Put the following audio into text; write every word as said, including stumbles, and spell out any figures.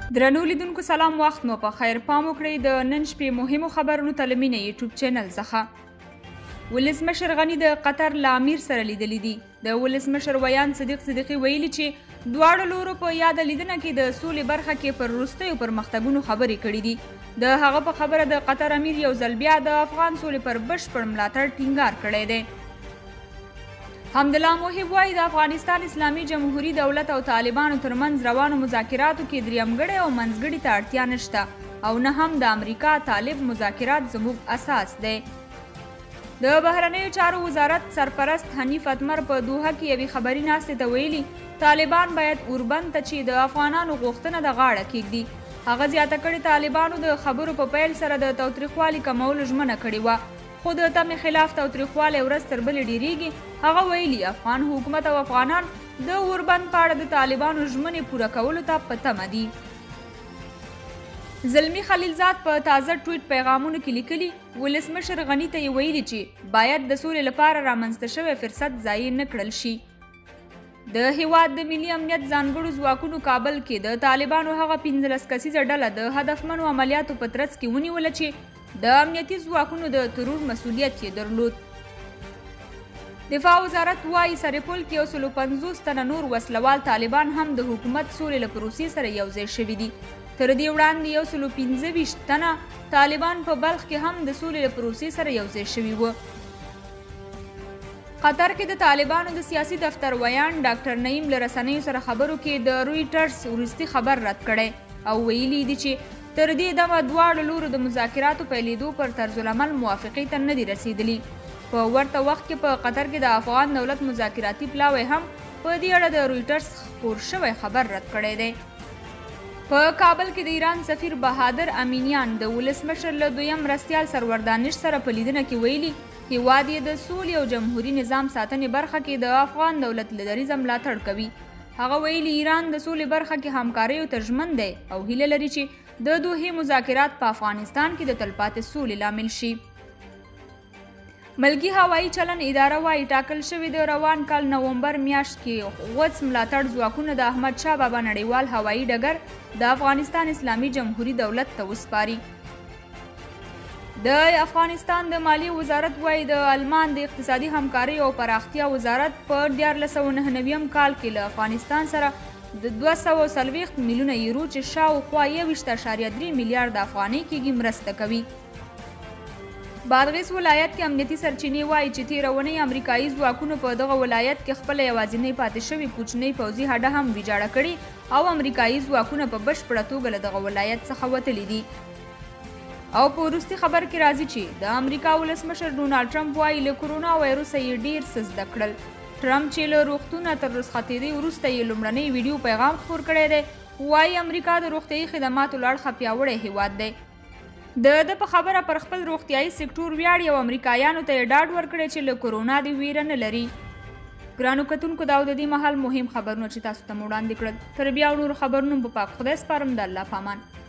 درنو لیدونکو سلام، وخت مو په خیر. پام وکړئ د نن شپې مهمو خبرونو ته له مینه یوټیوب چینل څخه. ولسمشر غني د قطر له امیر سره لیدلی دي. د ولسمشر ویان صدیق صدیقي ویلي چې دواړو لورو په یاده لیدنه کې د سولې برخه کې پر وروستیو پرمختګونو خبرې کړي دي. د هغه په خبره د قطر امیر یو ځل بیا د افغان سولې پر بشپړ ملاتړ ټینګار کړی دی. حمدالله موحب وایي د افغانستان اسلامي جمهوري دولت او طالبانو ترمنځ روانو مذاکراتو کې دریمګړی او منځګړي ته اړتیا نشته او نه هم د امریکا طالب مذاکرات زموږ اساس دی. د بهرنیو چارو وزارت سرپرست حنیف اتمر په دوحه کې یوې خبري ناستې ته ویلي طالبان باید اوربند ته چې د افغانانو غوښتنه د غاړه کېږدي. هغه زیاته کړې طالبانو د خبرو په پیل سره د تاوتریخوالي کمولو ژمنه کړې وه، خو د تمې خلاف تاوتریخوالی ورځ تر بلې ډیریږي. هغه ویلي افغان حکومت او افغانان د اوربند په اړه د طالبانو ژمنې پوره کولو ته په تمه دي. زلمی خلیلزاد په تازه ټویټ پیغامونو کې لیکلي ولسمشر غني ته یې ویلي چې باید د سولې لپاره رامنځته شوی فرصت ضایع نه کړل شي. د هیواد د ملي امنیت ځانګړو ځواکونو کابل کې د طالبانو هغه پنځلس کسیزه ډله د هدفمنو عملیاتو په ترڅ کې ونیوله چې د امنیتي ځواکونو د ترور مسؤلیت یې درلود. دفاع وزارت وایي سرپل کې یو سلو پنځوس تنه نور وسلوال طالبان هم د حکومت سولې له پروسې سره یوځای شوي دي. تر دې وړاندې یو سلو پنځه ویشت تنه طالبان په بلخ کې هم د سولې له پروسې سره یوځای شوي وو. قطر کې د طالبانو د سیاسي دفتر ویان ډاکټر نعیم له رسنیو سره خبرو کې د رویټرز وروستي خبر رد کړی او ویلي دي چې تر دې دمه دواړو لورو د مذاکراتو پیلېدو پر طرزالعمل موافقې ته نه دي رسېدلي. په ورته وخت کې په قطر کې د افغان دولت مذاکراتي پلاوی هم په دې اړه د رویټرز خپور شوی خبر رد کړی دی. په کابل کې د ایران سفیر بهادر امینیان د ولسمشر له دویم مرستیال سرور دانش سره په لیدنه کې ویلي هیواد یې د سولې او جمهوري نظام ساتنې برخه کې د افغان دولت له دریځه ملاتړ کوي. هغه ویلي ایران د سولې برخه کې همکاریو ته ژمن دی او هیله لري چې د دوحې مذاکرات په افغانستان کې د تلپاتې سولې لامل شي. ملکي هوایي چلن اداره وایي ټاکل شوي د روان کال نومبر میاشت کې غوڅ ملاتړ ځواکونه د احمد شاه بابا نړیوال هوایي ډګر د افغانستان اسلامي جمهوري دولت ته وسپاري. د افغانستان د مالیې وزارت وایي د آلمان د اقتصادي همکارۍ او پراختیا وزارت په دیارلس سوه نهه نویم کال کې له افغانستان سره د دوه سوه څلوېښت میلیونه یورو چې شاوخوا یوویشت اعشاریه درې میلیارده افغانۍ کېږي مرسته کوي. بادغیس ولایت کې امنیتي سرچینې وایي چې تېرونی امریکایي ځواکونو په دغه ولایت کې خپله یوازینۍ پاتې شوې کوچنۍ پوځي هډه هم ویجاړه کړې او امریکایي ځواکونه په بشپړه توګه له دغه ولایت څخه وتلي دي. او په وروستي خبر کې راځي چې د امریکا ولسمشر ډونالډ ټرمپ وایي له کورونا وایروسه یې ډېر څه زده کړل. ټرمپ چې له روغتونه تر رخصتېدې وروسته یې لومړنی ویډیو پیغام خپور کړی دی وایي امریکا د روغتیایي خدماتو له اړخه پیاوړی هیواد دی. د ده په خبره پر خپل روغتیایي سکتور ویاړي او امریکایانو ته یې ډاډ ورکړی چې له کورونا د ویره نه لري. ګرانو کتونکو دا د دې مهال مهم خبرونه چې تاسو ته مو وړاندې کړل. تر بیا نورو خبرونو په پاک خدای سپارم. د الله په امان.